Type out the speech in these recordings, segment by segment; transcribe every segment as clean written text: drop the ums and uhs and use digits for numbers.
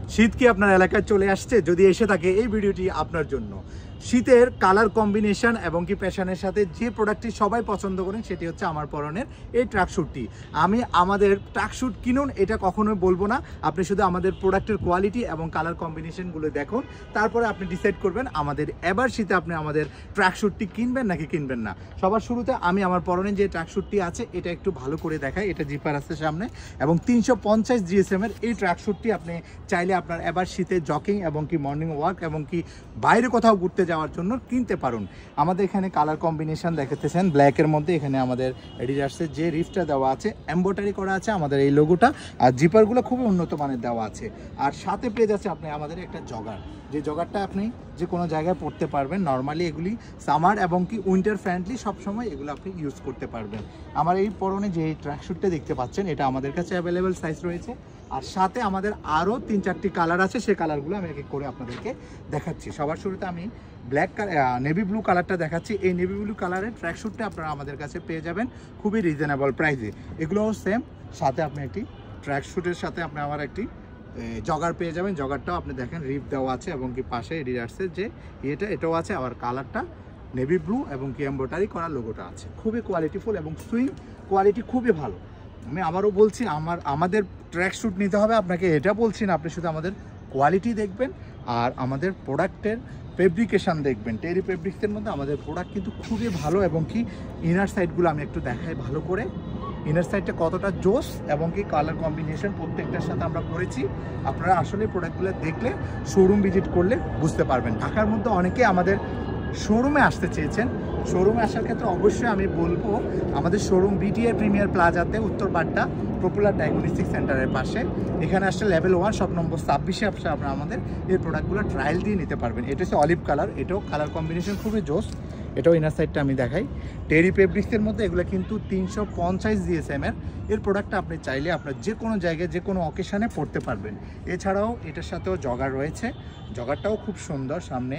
শীত কি আপনার এলাকায় চলে আসছে? যদি এসে থাকে এই ভিডিওটি আপনার জন্য। শীতের কালার কম্বিনেশন এবং কি প্যাশনের সাথে যে প্রোডাক্টটি সবাই পছন্দ করেন সেটি হচ্ছে আমার পরনের এই ট্র্যাকস্যুটটি। আমি আমাদের ট্র্যাকস্যুট কিনুন এটা কখনোই বলবো না, আপনি শুধু আমাদের প্রোডাক্টের কোয়ালিটি এবং কালার কম্বিনেশনগুলো দেখুন, তারপরে আপনি ডিসাইড করবেন আমাদের এবার শীতে আপনি আমাদের ট্র্যাকস্যুটটি কিনবেন নাকি কিনবেন না। সবার শুরুতে আমি আমার পরনের যে ট্র্যাকস্যুটটি আছে এটা একটু ভালো করে দেখাই। এটা জিপার আছে সামনে এবং 350 GSM এর এই ট্র্যাকস্যুটটি আপনি চাইলে আপনার এবার শীতে জকিং এবং কি মর্নিং ওয়াক এবং কি বাইরে কোথাও ঘুরতে যাওয়ার জন্য কিনতে পারুন। আমাদের এখানে কালার কম্বিনেশন দেখাতেছেন ব্ল্যাকের মধ্যে, এখানে আমাদের এডিডাসের যে রিফটা দেওয়া আছে এমব্রয়ডারি করা আছে আমাদের এই লোগোটা, আর জিপারগুলো খুবই উন্নত মানের দেওয়া আছে। আর সাথে পেয়ে যাচ্ছে আপনি আমাদের একটা জগার, যে জগারটা আপনি যে কোনো জায়গায় পড়তে পারবেন। নর্মালি এগুলি সামার এবং কি উইন্টার ফ্রেন্ডলি, সবসময় এগুলো আপনি ইউজ করতে পারবেন। আমার এই পরনে যে ট্র্যাকস্যুটটা দেখতে পাচ্ছেন এটা আমাদের কাছে অ্যাভেলেবেল সাইজ রয়েছে, আর সাথে আমাদের আরও 3-4টি কালার আছে, সেই কালারগুলো আমি এক এক করে আপনাদেরকে দেখাচ্ছি। সবার শুরুতে আমি ব্ল্যাক নেভি ব্লু কালারটা দেখাচ্ছি। এই নেভি ব্লু কালারের ট্র্যাকস্যুটটা আপনারা আমাদের কাছে পেয়ে যাবেন খুবই রিজনেবল প্রাইসে। এগুলোও সেম, সাথে আপনি একটি ট্র্যাকস্যুটের সাথে আপনি আমার একটি জগার পেয়ে যাবেন। জগারটাও আপনি দেখেন রিপ দেওয়া আছে এবং কি পাশে এডিডাসের যে এটাও আছে, আবার কালারটা নেভি ব্লু এবং কি এমব্রয়ডারি করা লোগোটা আছে। খুবই কোয়ালিটিফুল এবং সুইং কোয়ালিটি খুবই ভালো। আমি আবারও বলছি, আমাদের ট্র্যাকস্যুট নিতে হবে আপনাকে এটা বলছি না, আপনি শুধু আমাদের কোয়ালিটি দেখবেন আর আমাদের প্রোডাক্টের ফেব্রিকেশান দেখবেন। টেরি ফেব্রিক্সের মধ্যে আমাদের প্রোডাক্ট কিন্তু খুবই ভালো এবং কি ইনার সাইডগুলো আমি একটু দেখাই ভালো করে। ইনার সাইডটা কতটা জোস এবং কি কালার কম্বিনেশন প্রত্যেকটার সাথে আমরা করেছি। আপনারা আসলে প্রোডাক্টগুলো দেখলে শোরুম ভিজিট করলে বুঝতে পারবেন। ঢাকার মধ্যে অনেকে আমাদের শোরুমে আসতে চেয়েছেন। শোরুমে আসার ক্ষেত্রে অবশ্যই আমি বলবো আমাদের শোরুম বিটিআর প্রিমিয়ার প্লাজাতে উত্তরপাড্ডা পপুলার ডায়াগনস্টিক সেন্টারের পাশে। এখানে আসলে লেভেল 1 শপ নম্বর 26-এ আপনারা আমাদের এই প্রোডাক্টগুলো ট্রায়াল দিয়ে নিতে পারবেন। এটা হচ্ছে অলিভ কালার, এটাও কালার কম্বিনেশন খুবই জোস। এটাও ইনার সাইডটা আমি দেখাই। টেরি ফেব্রিক্সের মধ্যে এগুলো কিন্তু 350 GSM এর প্রোডাক্টটা আপনি চাইলে আপনার যে কোনো জায়গায় যে কোনো অকেশানে পড়তে পারবেন। এছাড়াও এটার সাথেও জগার রয়েছে, জগারটাও খুব সুন্দর। সামনে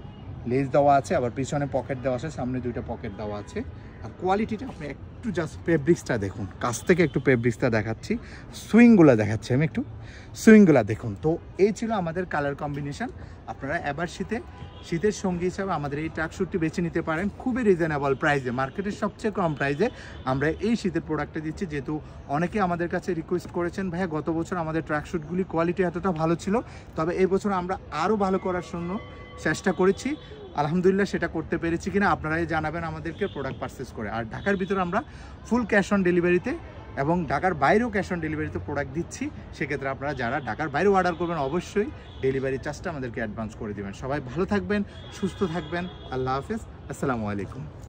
লেস দেওয়া আছে, আবার পিছনে পকেট দেওয়া আছে, সামনে 2টা পকেট দেওয়া আছে। আর কোয়ালিটিটা আপনি একটু জাস্ট ফেব্রিক্সটা দেখুন, কাছ থেকে একটু ফেব্রিক্সটা দেখাচ্ছি, সুইংগুলো দেখাচ্ছি আমি একটু, সুইংগুলো দেখুন। তো এই ছিল আমাদের কালার কম্বিনেশন। আপনারা এবার শীতের সঙ্গী হিসাবে আমাদের এই ট্র্যাকস্যুটটি বেছে নিতে পারেন খুবই রিজনেবল প্রাইসে। মার্কেটের সবচেয়ে কম প্রাইসে আমরা এই শীতের প্রোডাক্টটা দিচ্ছি, যেহেতু অনেকে আমাদের কাছে রিকোয়েস্ট করেছেন ভাইয়া গত বছর আমাদের ট্র্যাকস্যুটগুলি কোয়ালিটি এতটা ভালো ছিল, তবে এই বছর আমরা আরও ভালো করার জন্য চেষ্টা করেছি। আলহামদুলিল্লাহ সেটা করতে পেরেছি কিনা আপনারাই জানাবেন আমাদেরকে প্রোডাক্ট পারচেস করে। আর ঢাকার ভিতরে আমরা ফুল ক্যাশ অন ডেলিভারিতে এবং ঢাকার বাইরেও ক্যাশ অন ডেলিভারিতে প্রোডাক্ট দিচ্ছি। সেক্ষেত্রে আপনারা যারা ঢাকার বাইরেও অর্ডার করবেন অবশ্যই ডেলিভারি চার্জটা আমাদেরকে অ্যাডভান্স করে দেবেন। সবাই ভালো থাকবেন, সুস্থ থাকবেন। আল্লাহ হাফেজ, আসসালামু আলাইকুম।